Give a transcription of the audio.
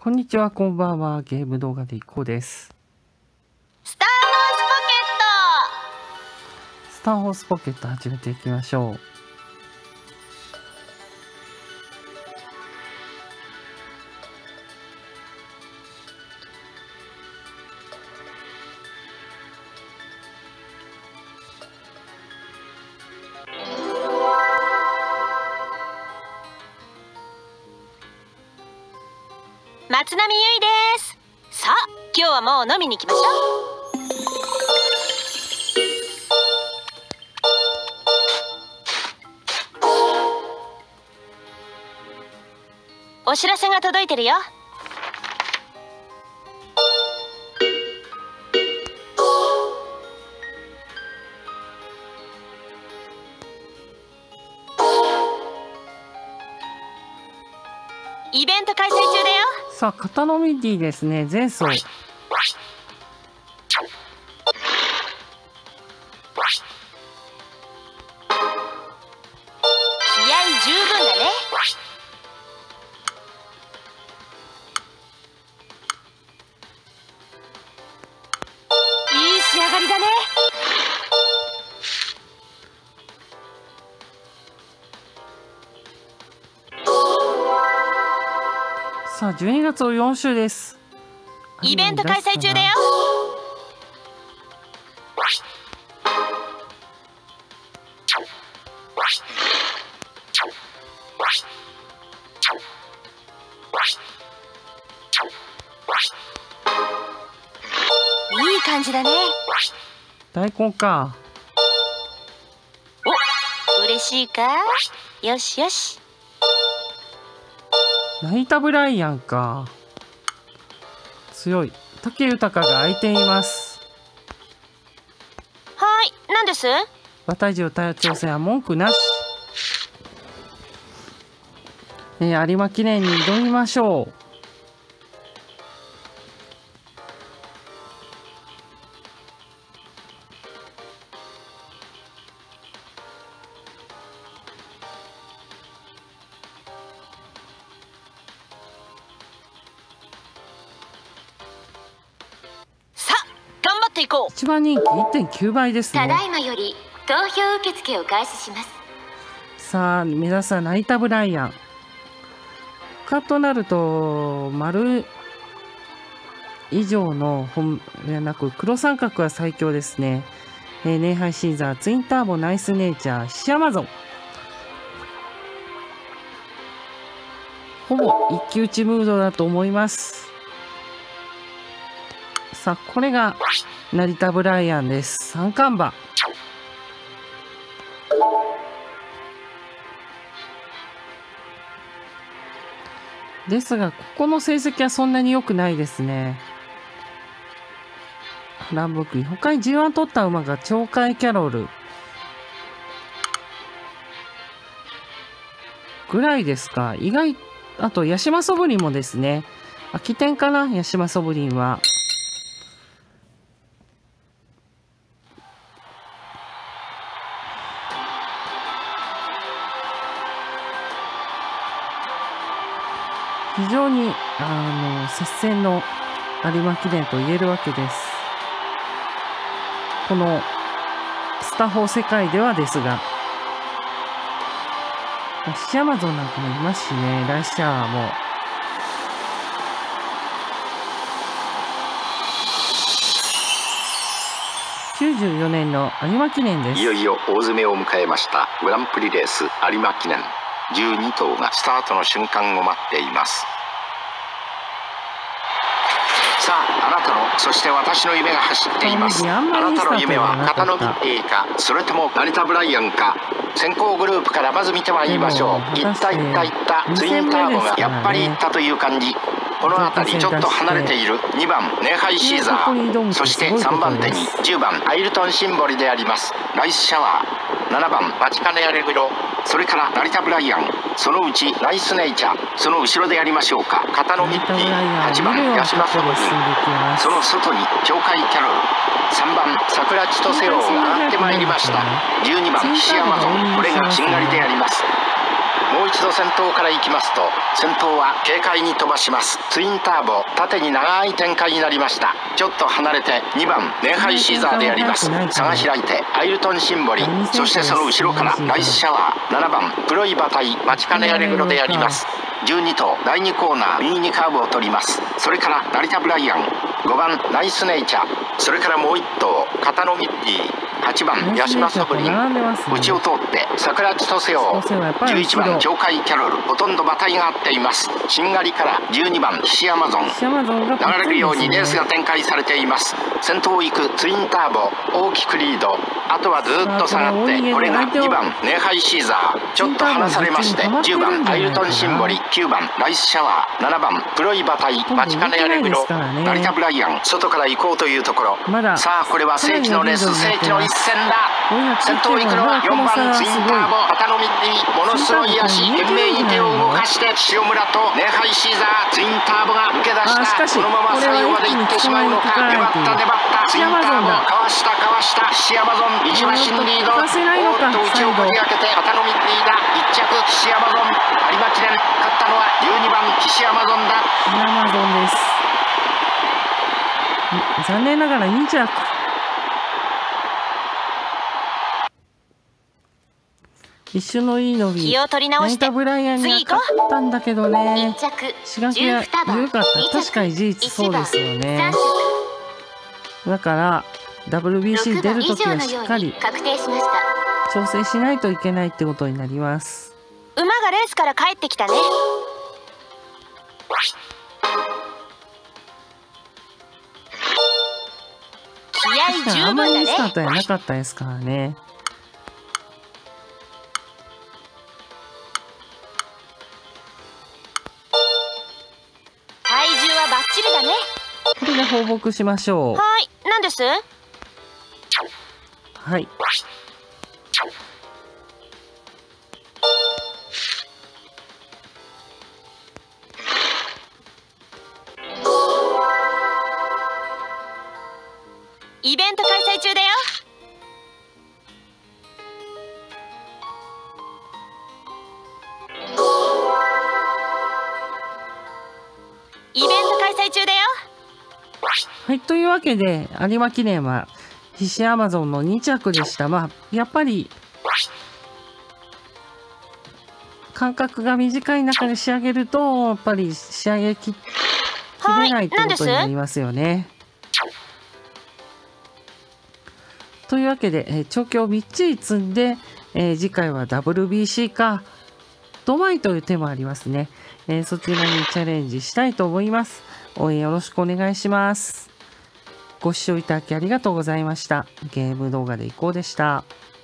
こんにちは、こんばんは。ゲーム動画でいこうです。 スターホースポケット始めていきましょう。 松並優衣です。さあ、今日はもう飲みに行きましょう。お知らせが届いてるよ。イベント開催中だよ。 さあ、型のミディですね。前走。 気合十分だね。いい仕上がりだね。 さあ、12月を4週です。 イベント開催中だよ。いい感じだね。 大根か。 お、嬉しいか。よしよし。 ナイタブライアンか。強い。武豊が相手にいます。 はい、何です？ 馬体重対挑戦は文句なし。有馬記念に挑みましょう。一番人気 1.9 倍ですね。 ただいまより投票受付を開始します。 さあ、目指すはナイタブライアン。他となると丸以上の本ではなく黒三角は最強ですね。ネイハイシーザー、ツインターボ、ナイスネイチャー、シアマゾン。ほぼ一騎打ちムードだと思います。さあ、これが成田ブライアンです。三冠馬。ですが、ここの成績はそんなに良くないですね。ランブクイ、他に G1 取った馬が鳥海キャロルぐらいですか。意外、あとヤシマソブリンもですね。起点かな、ヤシマソブリンは。非常に接戦の有馬記念と言えるわけです。このスタホ世界ではですが、シアマゾンなんかもいますしね、ライシャーも。94年の有馬記念です。 いよいよ大詰めを迎えましたグランプリレース有馬記念。12頭がスタートの瞬間を待っています。さあ、あなたの、そして私の夢が走っています。あなたの夢は型のミッティか、それともナリタブライアンか。先行グループからまず見てまいりましょう。いったいったいった。ツインターボがやっぱりいったという感じ。この辺りちょっと離れている2番ネイハイシーザー、そして3番手に10番アイルトンシンボリでありますライスシャワー、7番バチカネアレグロ、それから成田ブライアン、そのうちナイスネイチャー、その後ろでやりましょうか。型のミッティ、8番ヤシマソブリン、その外に鳥海キャロル、3番桜千歳王が上がってまいりました。12番シアマゾン、これがしんがりであります。もうう一度先頭から行きますと、先頭は軽快に飛ばします。ツインターボ、縦に長い展開になりました。ちょっと離れて2番ネンハイシーザーであります。差が開いてアイルトンシンボリ、そしてその後ろからライスシャワー、7番黒い馬体マチカネアレグロであります。12頭第2コーナー右にカーブを取ります。それから成田ブライアン、5番ナイスネイチャー、それからもう1頭片野ミッティ、8番ヤシマサブリン、内を通って桜千歳王、11番鳥海キャロル、ほとんど馬体が合っています。しんがりから12番ヒシアマゾン、流れるようにレースが展開されています。先頭を行くツインターボ、大きくリード、あとはずっと下がって、これが2番ネンハイシーザー、ちょっと離されまして、10番アイルトンシンボリ、9番ライスシャワー、7番黒い馬体マチカネアレグロ、成田ブライアン、外から行こうというところ。さあこれは世紀のレース、世紀の一戦だ。先頭行くのは4番ツインターボ、片野ミッティ、ものすごい足、懸命に手を動かして塩村とネンハイシーザー、ツインターボが抜け出した。このまま最後まで行ってしまうのか。粘ったツインターボ、かわしたシアマゾン、一馬身リード、おっと内をこじ開けて片野ミッティだ。1着シアマゾン、有馬記念、勝ったのは12番シアマゾンだ。 シアマゾンです。残念ながら2着。一瞬のいい伸び、成田ブライアンに勝ったんだけどね。刺激が緩かった。確かに事実そうですよね。だから WBC 出るときはしっかり調整しないといけないってことになります。 馬がレースから帰ってきたね。気合十分だね。 あんまりいいスタートやなかったですからね。 体重はバッチリだね。 これで放牧しましょう。 はい、何です？ はい。 イベント開催中だよ。イベント開催中だよ。 はい、というわけで有馬記念はヒシアマゾンの2着でした。まあやっぱり間隔が短い中で仕上げるとやっぱり仕上げきれないってことになりますよね。というわけで、調教をみっちり積んで、次回は WBC かドバイという手もありますね。そちらにチャレンジしたいと思います。応援よろしくお願いします。ご視聴いただきありがとうございました。ゲーム動画でいこうでした。